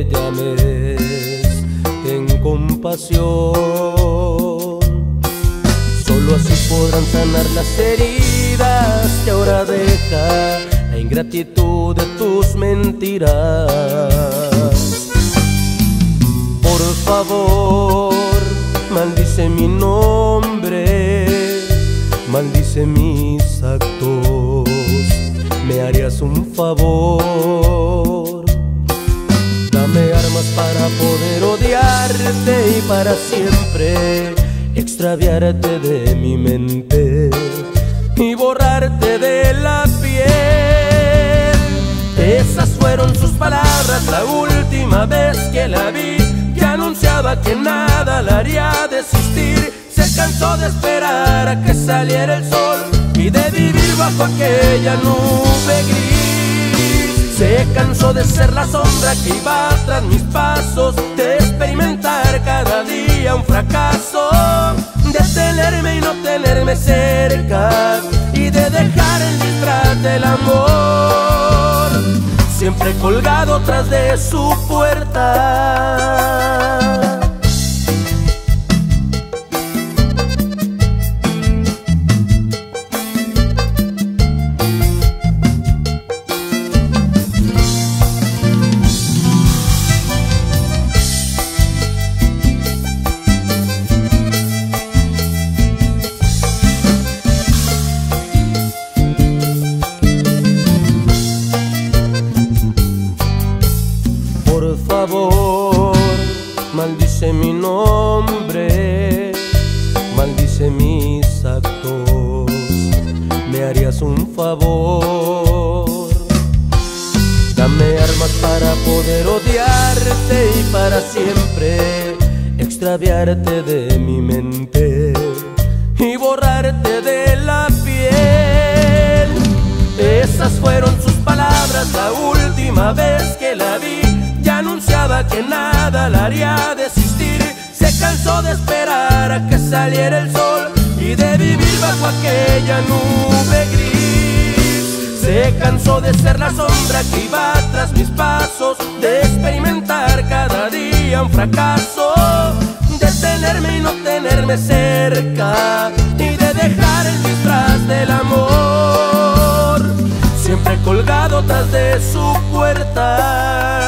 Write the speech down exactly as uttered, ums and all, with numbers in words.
me llames, ten compasión. Solo así podrán sanar las heridas que ahora deja la ingratitud de tus mentiras. Por favor, maldice mi nombre, maldice mis actos, me harías un favor. Dame armas para poder odiarte y para siempre extraviarte de mi mente y borrarte de la piel. Esas fueron sus palabras la última vez que la vi, que anunciaba que nada la haría desistir. Se cansó de esperar a que saliera el sol y de vivir bajo aquella nube gris. Se cansó de ser la sombra que iba tras mis pasos, de experimentar cada día un fracaso, de tenerme y no tenerme cerca y de dejar el disfraz del amor siempre colgado tras de su puerta. Por favor, maldice mi nombre, maldice mis actos, me harías un favor. Dame armas para poder odiarte y para siempre extraviarte de mi mente y borrarte de la piel. Esas fueron sus palabras la última vez que la vi, ya anunciaba que nada la haría desistir. Se cansó de esperar a que saliera el sol y de vivir bajo aquella nube gris. Se cansó de ser la sombra que iba tras mis pasos, de experimentar cada día un fracaso, de tenerme y no tenerme cerca y de dejar el disfraz del amor siempre colgado tras de su puerta.